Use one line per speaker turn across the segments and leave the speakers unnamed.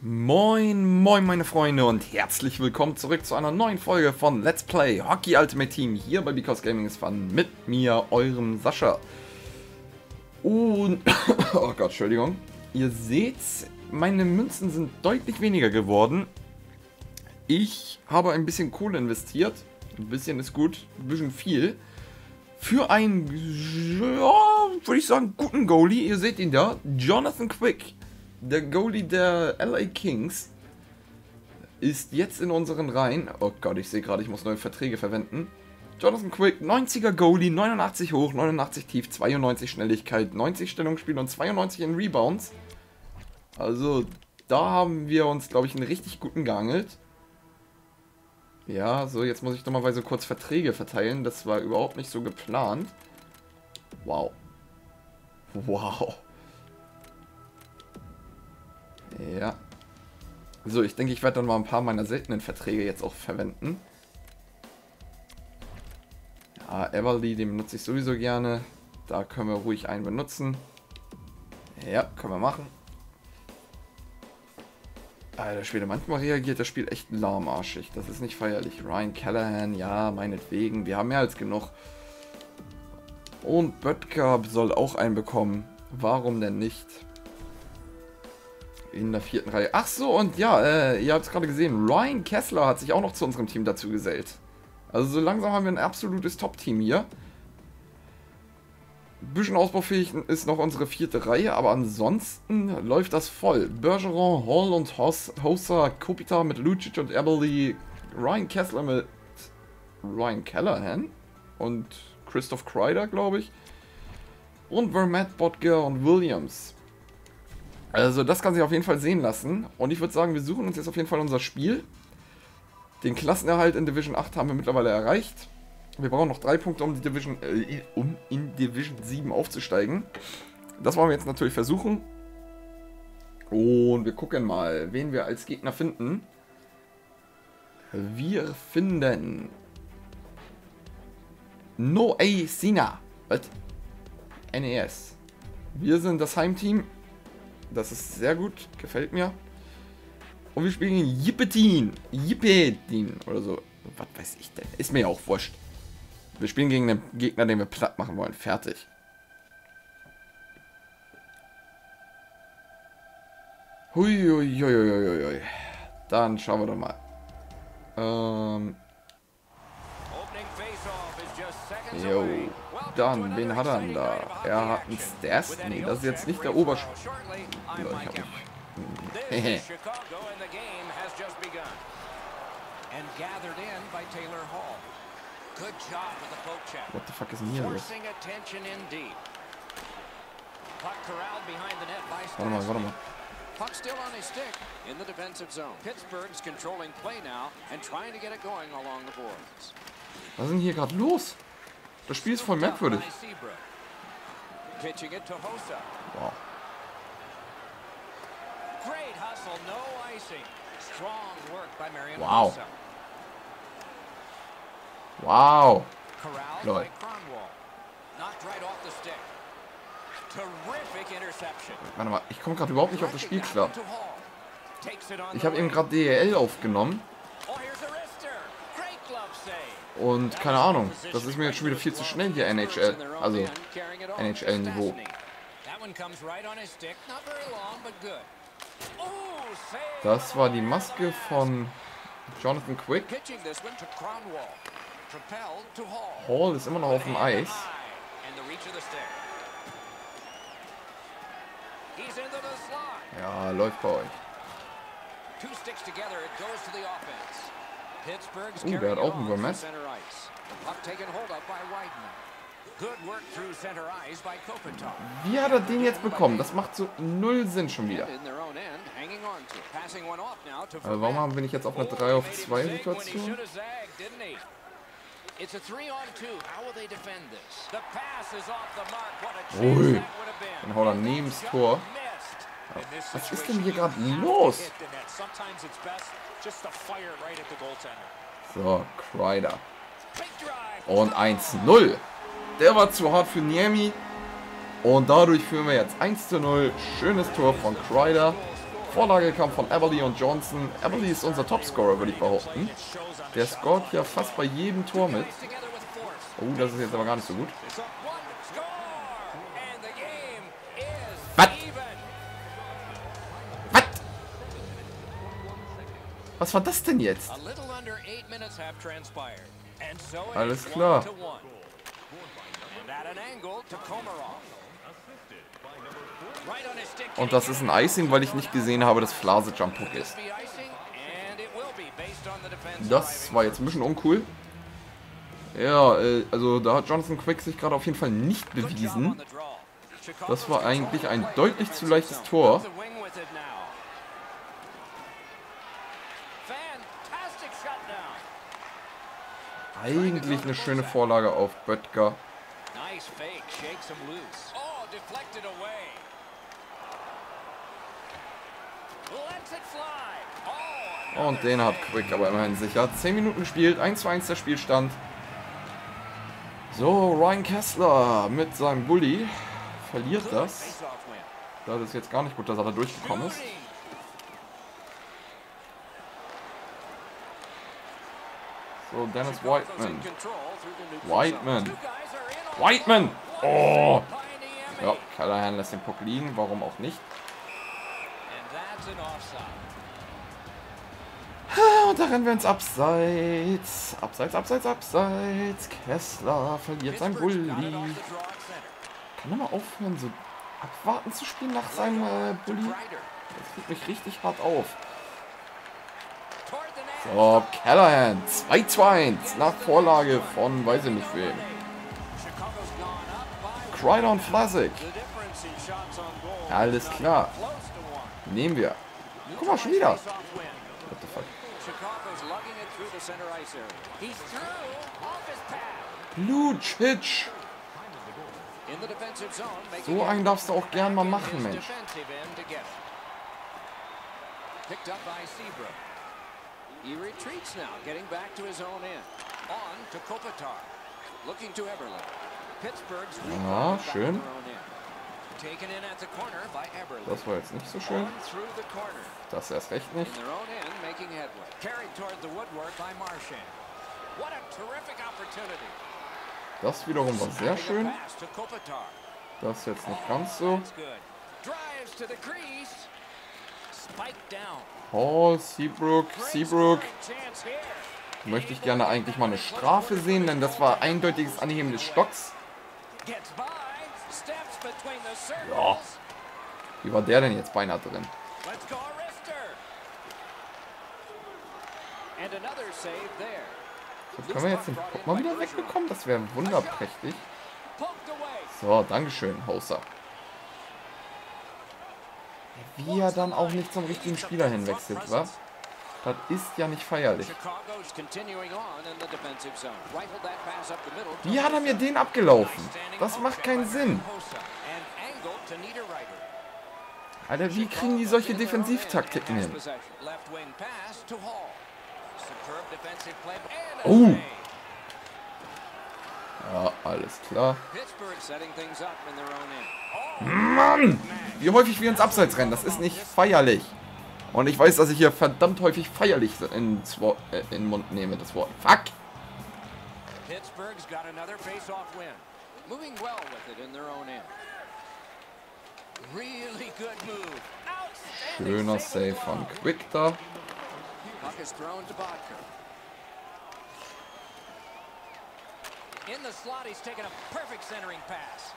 Moin, moin meine Freunde und herzlich willkommen zurück zu einer neuen Folge von Let's Play Hockey Ultimate Team hier bei Because Gaming is Fun mit mir, eurem Sascha. Und, oh Gott, Entschuldigung, ihr seht, meine Münzen sind deutlich weniger geworden. Ich habe ein bisschen Kohle investiert, ein bisschen ist gut, ein bisschen viel, für einen, ja, würde ich sagen, guten Goalie. Ihr seht ihn da, Jonathan Quick. Der Goalie der LA Kings ist jetzt in unseren Reihen. Oh Gott, ich sehe gerade, ich muss neue Verträge verwenden. Jonathan Quick, 90er Goalie, 89 hoch, 89 tief, 92 Schnelligkeit, 90 Stellungsspiel und 92 in Rebounds. Also, da haben wir uns, glaube ich, einen richtig guten geangelt. Ja, so, jetzt muss ich dummerweise kurz Verträge verteilen. Das war überhaupt nicht so geplant. Wow. Wow. Ja. So, ich denke, ich werde dann mal ein paar meiner seltenen Verträge jetzt auch verwenden. Ja, Everly, den benutze ich sowieso gerne. Da können wir ruhig einen benutzen. Ja, können wir machen. Alter Schwede, manchmal reagiert das Spiel echt lahmarschig. Das ist nicht feierlich. Ryan Callahan, ja, meinetwegen. Wir haben mehr als genug. Und Böttger soll auch einen bekommen. Warum denn nicht? In der 4. Reihe. Ach so, und ja, ihr habt es gerade gesehen, Ryan Kessler hat sich auch noch zu unserem Team dazu gesellt. Also so langsam haben wir ein absolutes Top-Team hier. Ein bisschen ausbaufähig ist noch unsere 4. Reihe, aber ansonsten läuft das voll. Bergeron, Hall und Hossa, Kopitar mit Lucic und Eberly, Ryan Kessler mit Ryan Callahan und Christoph Kreider, glaube ich. Und Vermette, Botger und Williams. Also das kann sich auf jeden Fall sehen lassen. Und ich würde sagen, wir suchen uns jetzt auf jeden Fall unser Spiel. Den Klassenerhalt in Division 8 haben wir mittlerweile erreicht. Wir brauchen noch 3 Punkte, um in Division 7 aufzusteigen. Das wollen wir jetzt natürlich versuchen. Und wir gucken mal, wen wir als Gegner finden. Wir finden Noah Sina. Was? NES. Wir sind das Heimteam. Das ist sehr gut, gefällt mir. Und wir spielen gegen Yipetin oder so. Was weiß ich denn? Ist mir ja auch wurscht. Wir spielen gegen einen Gegner, den wir platt machen wollen. Fertig. Huiuiuiuiui. Dann schauen wir doch mal. Jo. Dann, wen hat er denn da? Er hat einen Stas. Nee, das ist jetzt nicht der Oberspieler. What the fuck ist denn hier los? Warte mal.
Puck still on his stick in the defensive zone. Pittsburgh's controlling play now and trying to get it going along the boards.
Was ist denn hier gerade los? Das Spiel ist voll merkwürdig. Wow. Wow. Wow. Leute. Warte mal, ich komme gerade überhaupt nicht auf das Spiel klar. Ich habe eben gerade DEL aufgenommen. Und keine Ahnung, das ist mir jetzt schon wieder viel zu schnell hier NHL, also NHL-Niveau. Das war die Maske von Jonathan Quick. Hall ist immer noch auf dem Eis. Ja, läuft bei euch. Der hat auch einen Vermette. Wie hat er den jetzt bekommen? Das macht so null Sinn schon wieder. Also warum bin ich jetzt auf einer 3-auf-2 Situation? Ui, dann haut er neben das Tor. Was ist denn hier gerade los? So, Kreider. Und 1-0. Der war zu hart für Niemi. Und dadurch führen wir jetzt 1:0. Schönes Tor von Kreider. Vorlage kam von Everly und Johnson. Everly ist unser Topscorer, würde ich behaupten. Der scoret ja fast bei jedem Tor mit. Oh, das ist jetzt aber gar nicht so gut. Was? Was? Was war das denn jetzt? Alles klar. Und das ist ein Icing, weil ich nicht gesehen habe, dass Flase Jump Hook ist. Das war jetzt ein bisschen uncool. Ja, also da hat Jonathan Quick sich gerade auf jeden Fall nicht bewiesen. Das war eigentlich ein deutlich zu leichtes Tor. Eigentlich eine schöne Vorlage auf Böttger. Und den hat Quick aber immerhin sicher. 10 Minuten gespielt, 1:1 der Spielstand. So, Ryan Kessler mit seinem Bully verliert das. Das ist jetzt gar nicht gut, dass er da durchgekommen ist. So, Dennis Whiteman! Oh! Ja, Callahan lässt den Puck liegen, warum auch nicht. Und da rennen wir ins Abseits. Abseits. Kessler verliert sein Bulli. Kann er mal aufhören, so abwarten zu spielen nach seinem Bulli? Das regt mich richtig hart auf. So, Callahan. 2:1 nach Vorlage von weiß ich nicht wem. Crider und Vlasic. Alles klar. Nehmen wir. Guck mal, schon wieder. What the fuck? Lucic. So einen darfst du auch gern mal machen, Mensch.
He retreats now, getting back to his own end. On to Kopitar. Looking to Eberle. Pittsburgh's
ja, schön.
Taken in at the corner by Eberle.
Das war jetzt nicht so schön.
Through the corner.
Das erst recht nicht.
In their own end, making headway. Carried toward the woodwork by Marchand. What a terrific opportunity.
Das wiederum war sehr schön. Das jetzt nicht ganz so.
Drives to the crease. Spike down.
Oh, Seabrook. Möchte ich gerne eigentlich mal eine Strafe sehen, denn das war eindeutiges Anheben des Stocks. Ja. Wie war der denn jetzt beinahe drin? So, können wir jetzt den Puck mal wieder wegbekommen? Das wäre wunderprächtig. So, Dankeschön, Hauser. Wie er dann auch nicht zum richtigen Spieler hinwechselt, wa? Das ist ja nicht feierlich. Wie hat er mir den abgelaufen? Das macht keinen Sinn. Alter, wie kriegen die solche Defensivtaktiken hin? Oh! Ja, alles klar. Mann! Wie häufig wir ins Abseits rennen, das ist nicht feierlich. Und ich weiß, dass ich hier verdammt häufig feierlich in den Mund nehme, das Wort. Fuck! Schöner Save von Quick da.
In the slot, he's taken a perfect centering pass.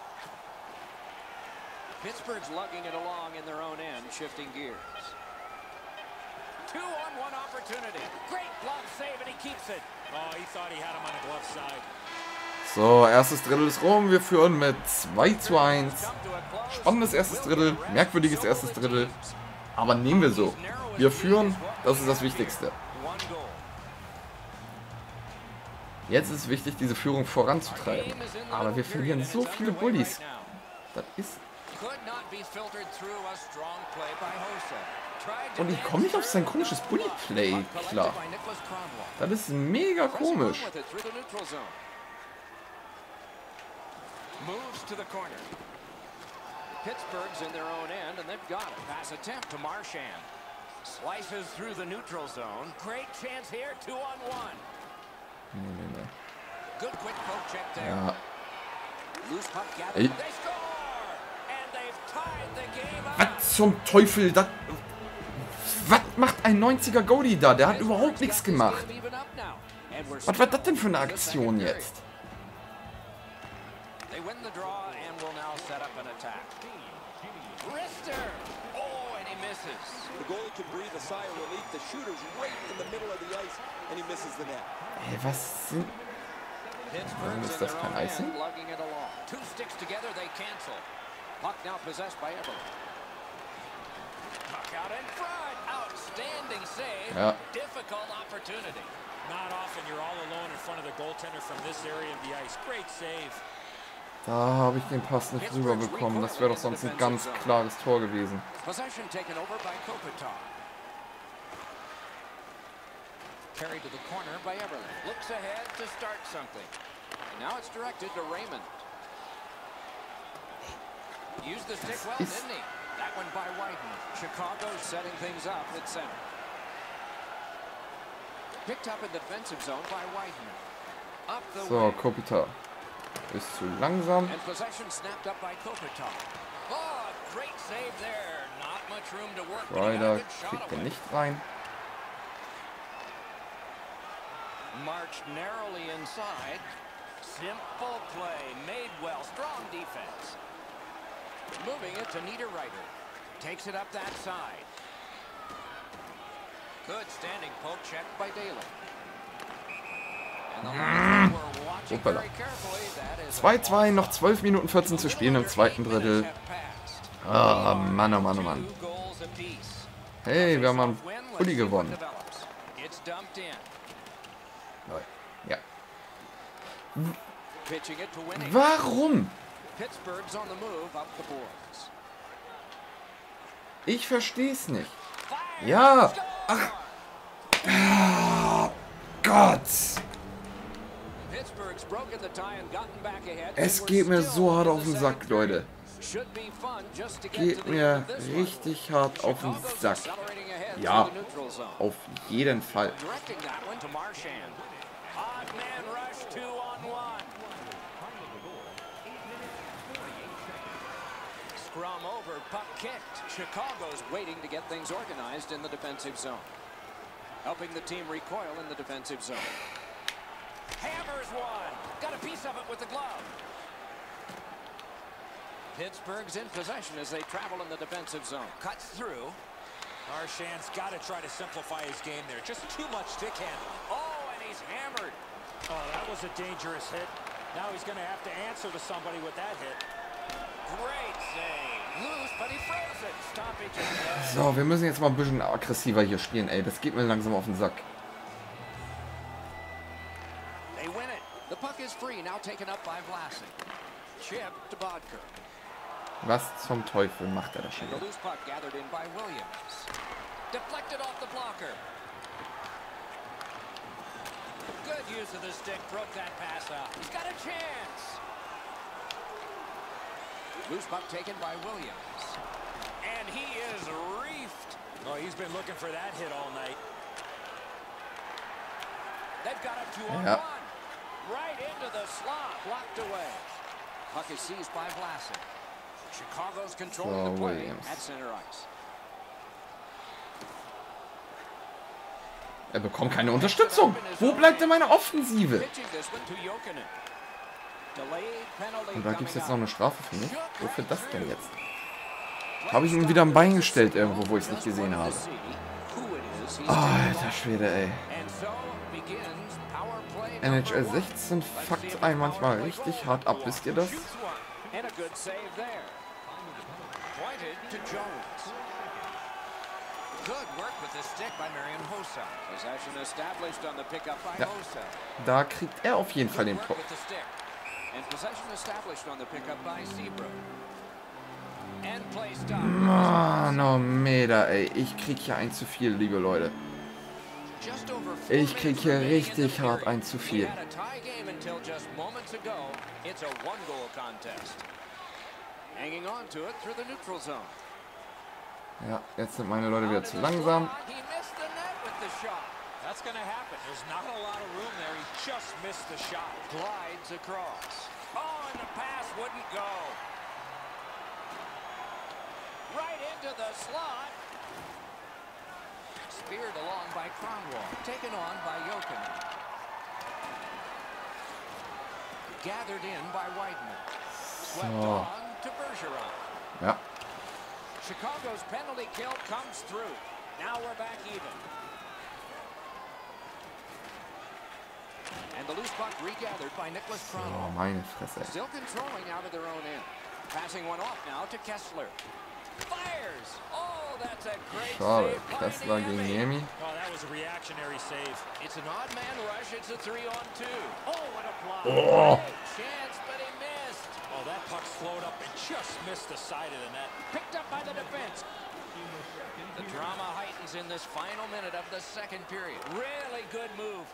Pittsburgh's lugging it along in their own end, shifting gears. 2-on-1 opportunity. Great glove save, and he keeps it. Oh, he thought he had him on the glove side.
So, erstes Drittel ist rum. Wir führen mit 2:1. Spannendes erstes Drittel, merkwürdiges erstes Drittel. Aber nehmen wir so. Wir führen, das ist das Wichtigste. Jetzt ist es wichtig, diese Führung voranzutreiben. Aber wir verlieren so viele Bullies. Das ist... Und ich komme nicht auf sein komisches Bully-Play klar. Das ist mega komisch.
Moves to the corner. Pittsburgh's in their own end, and they've they've got it. Pass attempt to Marchand. Slices through the neutral zone. Great chance here, 2-on-1.
Nee.
Good quick poke check there.
Ja.
Loose puck gathered. They score! And they've tied the game up.
Was zum Teufel? Was macht ein 90er Goalie da? Der hat überhaupt nichts gemacht. Was war das denn für eine Aktion jetzt?
They win the draw and will now set up an attack. Rister! Oh, and he misses.
The goalie can breathe a sigh of relief. The shooter's right in the middle of the ice and he misses the net.
Hey, was sind... Warum ist das kein Icing?
Two sticks together, they cancel. Puck now possessed by Everly. Puck out in front. Outstanding save.
Ja.
Difficult opportunity.
Not often you're all alone in front of the goaltender from this area of the ice. Great save.
Da habe ich den Pass nicht rüberbekommen. Das wäre doch sonst ein ganz klares Tor gewesen.
Possession taken over by Kopitar. Carried to the corner by Everly. Looks ahead to start something. And now it's directed to Raymond. Used the stick well, didn't he? That one by Whiten. Chicago setting things up at center. Picked up in the defensive zone by Whiten. Up the
So, Kopitar ist zu langsam.
and possession snapped up by Kopitar. Oh, great save there. Not much room to work. but he got a
Ryder
good shot
kriegt den
away.
nicht rein.
Marched narrowly inside. Simple play. Made well. Strong defense. Moving it to Niederreiter. Takes it up that side. Good standing poke check by Daly. And the Lions were watching
Hoppala.
very carefully. That is
2-2, noch 12 Minuten 14 zu spielen im zweiten Drittel. Ah, Mann, oh Mann, oh Mann. Hey, wir haben einen Pulli gewonnen.
It's dumped in.
Ja.
Pitching it to Winning.
Warum?
Pittsburgh's on the move up the boards.
Ich verstehe es nicht. Ja. Ach. Ah, Gott.
Pittsburgh's broken the tie and gotten back ahead.
Es geht mir so hart auf den Sack, Leute.
Should be fun just to get
Geht
to the
mir
end of this one.
richtig hart auf den
Chicago's
Sack.
accelerating ahead
Ja,
to the neutral zone.
auf jeden Fall.
Directing that one to Marchand. Odd man rush 2-on-1. Scrum over, puck kicked. Chicago's waiting to get things organized in the defensive zone. Helping the team recoil in the defensive zone. Hammers one. Got a piece of it with the glove. Pittsburgh's in possession as they travel in the defensive zone. Cuts through.
Marchand's got to try to simplify his game there. Just too much stick handling.
Oh, and he's hammered.
Oh, that was a dangerous hit. Now he's going to have to answer to somebody with that hit.
Great save. Loose, but he froze it. Stoppage is there.
So, wir müssen jetzt mal ein bisschen aggressiver hier spielen, ey. Das geht mir langsam auf den Sack.
They win it. The puck is free, now taken up by Vlasic. Chip to Bodker.
Was zum Teufel macht er da schon
And the
wieder?
loose puck gathered in by Williams. Deflected off the blocker. Good use of the stick, broke that pass up. He's got a chance. Loose puck taken by Williams. And he is reefed.
Oh, he's been looking for that hit all night.
They've got a 2-on-1.
Yep.
Right into the slot, blocked away. Puck is seized by Vlasic. Chicago's controlling the play
Williams.
at center ice.
Er bekommt keine Unterstützung. Wo bleibt denn meine Offensive?
Pitching this one to Jokinen. Delayed penalty
Und da gibt es jetzt noch
coming
eine Strafe für mich. Wofür das denn jetzt? Habe ich ihn wieder am Bein gestellt irgendwo, wo ich es nicht gesehen habe. Alter Schwede, ey. NHL 16 fuckt einen manchmal richtig hart ab, wisst ihr das?
And a good save there. Pointed to Jones. Good work with the stick by Marian Hossa. Possession established on the pickup by
Ja.
Hossa.
Da kriegt er auf jeden Fall den
Work
Punkt.
with the stick. And possession established on the pickup by Seabrook. And play stop.
Manometer, ey. Ich krieg hier ein zu viel, liebe Leute.
Just over 4
Ich krieg
minutes
hier
remaining in the
richtig hart
period.
ein zu viel.
We had a tie game until just moments ago. It's a one-goal contest. Hanging on to it through the neutral zone.
Ja, jetzt sind meine Leute wieder zu langsam.
He missed the net with the shot.
That's going to happen. There's not a lot of room there. He just missed the shot.
Glides across. Oh, and the pass wouldn't go. Right into the slot. Speared along by Kronwall. Taken on by Jokinen. Gathered in by Weidman. Swept
So.
on to Bergeron.
Ja.
Chicago's penalty kill comes through. Now we're back even. And the loose puck regathered by Nicholas
Oh,
Kronwall.
meine Fresse.
Still controlling out of their own end. Passing one off now to Kessler. Fires! Oh, that's a great
Schade.
save by
Kessler gegen
Niemi.
Niemi.
Oh, that was a reactionary save.
It's an odd man rush. It's a 3-on-2. Oh, what a block.
Oh.
Great chance, but he missed.
Oh, that puck slowed up and just missed the side of the net.
Picked up by the defense. The drama heightens in this final minute of the second period. Really good move.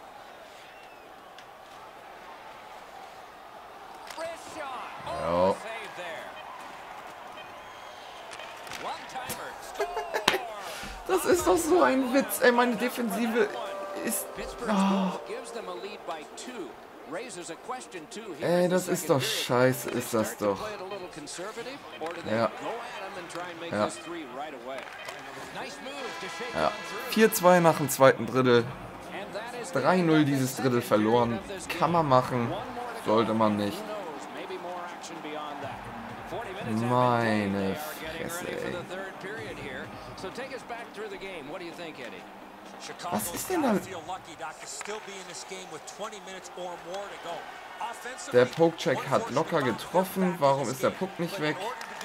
Wrist shot. Oh,
Ja.
save there. One-timer. Score.
Das ist doch so ein Witz. Ey, meine Defensive ist...
Pittsburgh's
Oh.
goal gives them a lead by 2. Raises a question too here
Ey,
in the
das ist
second
doch
period.
scheiße,
Do they
ist das
start to
doch.
play it a little conservative, or do they
Ja.
go at 'em and try and make
Ja.
this 3 right away? Nice move to shake
Ja.
on through.
4-2 nach dem zweiten Drittel.
And that is the
3-0
end of
dieses
the
Drittel
second
verloren.
period of this
Kann man
game.
machen.
One more to
Sollte
go.
man nicht.
Who knows? Maybe more action beyond that. 40 minutes have been
Meine
played. They are getting
Fresse,
ready for
ey.
the third period here. So take us back through the game. What do you think, Eddie?
Was ist denn da?
Feel lucky not to still be in this game with 20 minutes or more to go.
Der Pokecheck hat locker getroffen. Warum ist der Puck nicht weg?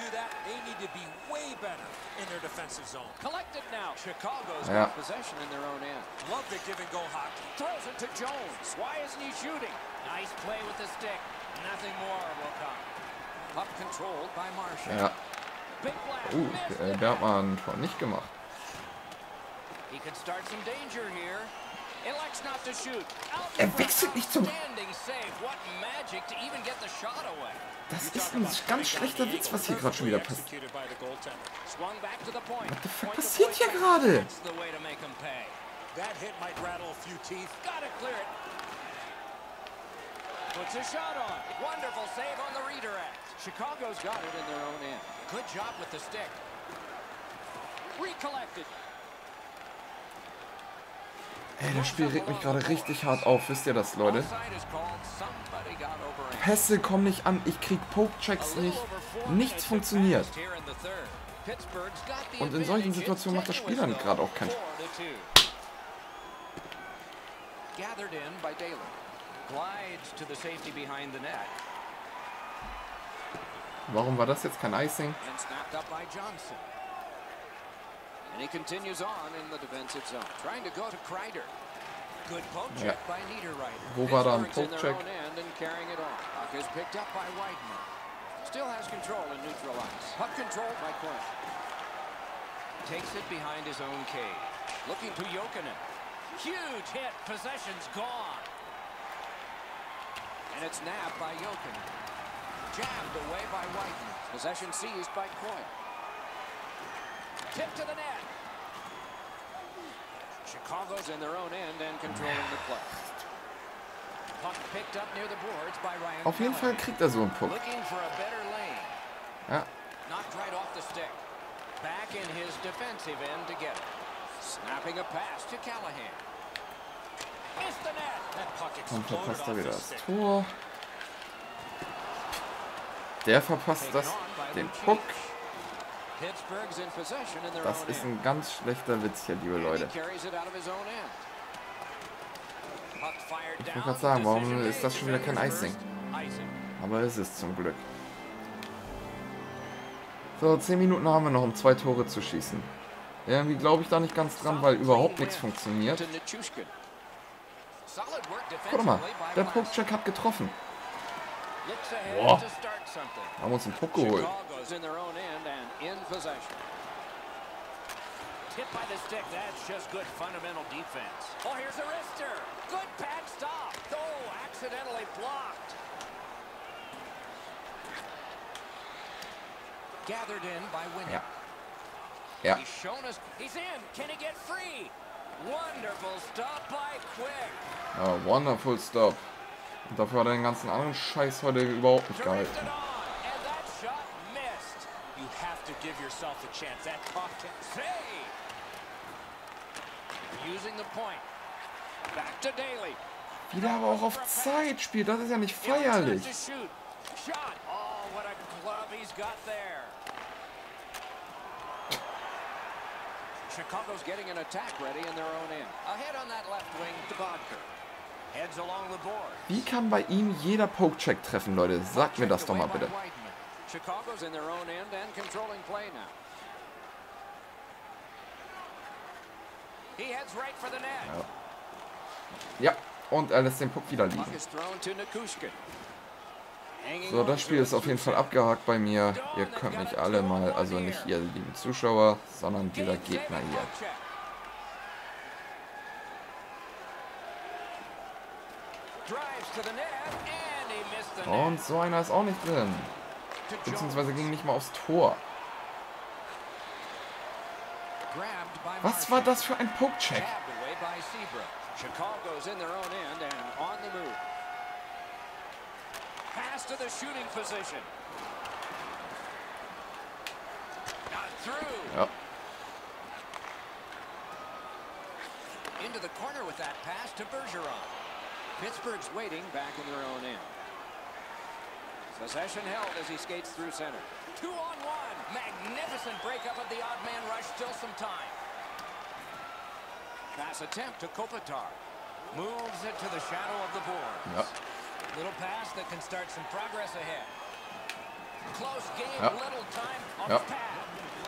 Collected now. Chicago's
Ja.
got possession in their own end.
Love the give and go hockey.
Throws it to Jones. Why isn't he shooting? Nice play with the stick. Nothing more will come. Puck controlled by Marshall.
Ja.
Big blast. Missed it.
Der hat mal ein Tor nicht gemacht.
He could start some danger here. Elects not to shoot.
Wechselt nicht zum...
Outstanding save. What magic to even get the shot away.
Das ist ein ganz schlechter Witz, was hier gerade schon wieder passiert.
Executed by the goaltender.
Swung back to the point.
What the fuck
Point to
passiert hier
point.
gerade?
That's the way to make him pay.
That hit might rattle a few teeth.
Gotta clear it. Puts a shot on. Wonderful save on the redirect. Chicago's got it in their own end. Good job with the stick. Recollected.
Ey, das Spiel regt mich gerade richtig hart auf. Wisst ihr das, Leute?
Offside is called. Somebody got overrated.
Pässe kommen nicht an. Ich krieg Pokechecks nicht. Nichts funktioniert. Und in solchen Situationen macht das Spiel dann gerade auch keinen.
Gathered in by Daly. Glides to the safety behind the net
Warum war das jetzt kein Icing?
and snapped up by Johnson. And he continues on in the defensive zone, trying to go to Kreider. Good poke check by Niederreiter.
Wo war da ein
Pittsburgh's in
Poke
their
check?
own end and carrying it on. Puck is picked up by Weidman. Still has control in neutral ice. Puck controlled by Quinn. Takes it behind his own cage. Looking to Jokinen. Huge hit. Possession's gone. And it's nabbed by Jokinen. Jammed away by Weidman. Possession seized by Coyle. Tip to the net. Chicago's in their own end and controlling the play. Puck picked up near the boards by Ryan
Auf jeden Fall
Callahan.
kriegt er so einen Puck.
Looking for a better lane.
Ja.
Knocked right off the stick. Back in his defensive end to get it. Snapping a pass to Callahan. Missed the net.
That puck
Dann
exploded
verpasst er
off
wieder
the
das
stick.
Tor. Der verpasst
Taken
das,
on by
den
Lucic.
Puck.
Pittsburgh's in possession in their
Das
own
ist
end.
ein ganz schlechter Witz hier, liebe
And
Leute.
he carries it out of his own end. Puck fired
Ich
down.
wollte gerade sagen, warum
Decision
ist das schon wieder kein
made.
Icing?
Icing.
Aber es ist zum Glück. So, 10 Minuten haben wir noch, um 2 Tore zu schießen. Irgendwie glaube ich da nicht ganz dran, weil überhaupt nichts funktioniert.
To Nichushkin. Solid work
Guck mal,
defensively by
der
Marsh.
Pokecheck hat getroffen.
Looks ahead
Boah.
to start something.
Haben uns einen Puck geholt.
Chicago's in their own end and in possession. Hit by the stick. That's just good fundamental defense. Oh, here's a wrister. Good pad stop. Oh, accidentally blocked. Gathered in by Winnie.
Ja. Ja.
He's shown us he's in. Can he get free? Wonderful stop by Quick.
Ja, wonderful stop. Und dafür hat er den ganzen anderen Scheiß heute überhaupt nicht gehalten.
Drifted on, and that shot missed.
You have to give yourself a chance. That cock can
Save. Using the point. Back to Daly.
Wieder aber auch auf Zeit spielt, das ist ja nicht
Ill attempt
feierlich.
to shoot. Shot. Oh, what a glove he's got there. Chicago's getting an attack ready in their own end. Ahead on that left wing to Bodker. Heads along the board.
Wie kann bei ihm jeder Poke-Check treffen, Leute? Sagt mir das doch mal bitte.
Chicago's in their own end and controlling play now. He heads right for the net.
Ja, und er lässt den Puck wieder liegen.
Puck is thrown to Nikushkin.
So, das Spiel ist auf jeden Fall abgehakt bei mir. Ihr könnt mich alle mal, also nicht ihr lieben Zuschauer, sondern dieser Gegner hier. Und so einer ist auch nicht drin. Beziehungsweise ging nicht mal aufs Tor. Was war das für ein Poke-Check?
Chicago's in their own end and on the move. Pass to the shooting position. Not through.
Ja.
Into the corner with that pass to Bergeron. Pittsburgh's waiting back in their own end. Possession held as he skates through center. 2-on-1. Magnificent breakup of the odd man rush. Still some time. Pass attempt to Kopitar. Moves it to the shadow of the board.
Ja.
Little pass that can start some progress ahead. Close game,
Ja.
little time on
Ja.
the pad.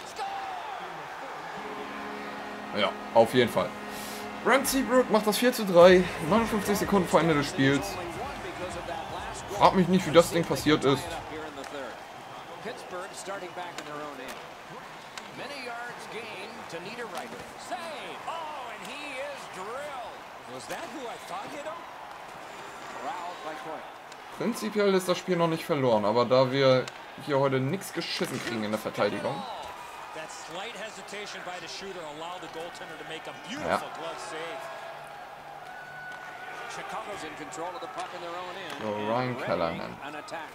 Score!
Ja, auf jeden Fall. Brent Seabrook macht das 4:3, 59 Sekunden vor Ende des Spiels. Frag mich nicht, wie das Ding passiert ist.
Pittsburgh starting back in their own end. Many yards gained to Niederreiter. Save! Oh, and he is drilled.
Was that who I thought hit him?
Corralled by Coyle.
Prinzipiell ist das Spiel noch nicht verloren, aber da wir hier heute nichts geschissen kriegen in der Verteidigung.
That slight hesitation by the shooter allowed the goaltender to make a beautiful glove save.
Chicago's in control of the puck in their own end.
So,
and
Ryan
ready
Callahan.
an attack.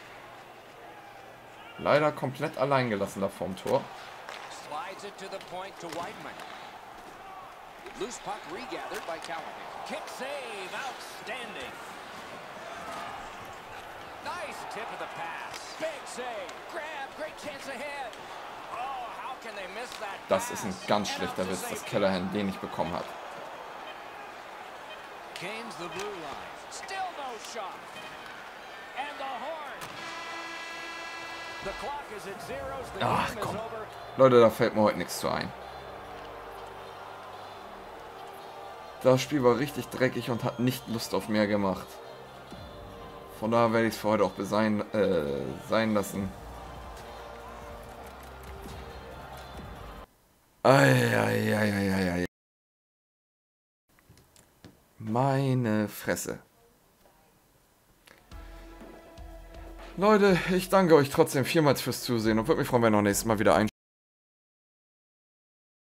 Leider komplett allein gelassen da vorm Tor.
Slides it to the point to Weidman. Loose puck regathered by Callahan. Kick save, outstanding. Nice tip of the pass. Big save. Grab, great chance ahead. Oh, how can they miss that
Das ist ein ganz schlechter Witz, dass Callahan den nicht bekommen hat.
Gains the blue line. Still no shot. And the horn. The clock is at zeros. The
Ach,
game is
komm.
over.
Leute, da fällt mir heute nichts zu ein. Das Spiel war richtig dreckig und hat nicht Lust auf mehr gemacht. Von daher werde ich es für heute auch sein lassen. Eieieiei. Meine Fresse. Leute, ich danke euch trotzdem vielmals fürs Zusehen und würde mich freuen, wenn ihr auch nächstes Mal wieder einschaltet.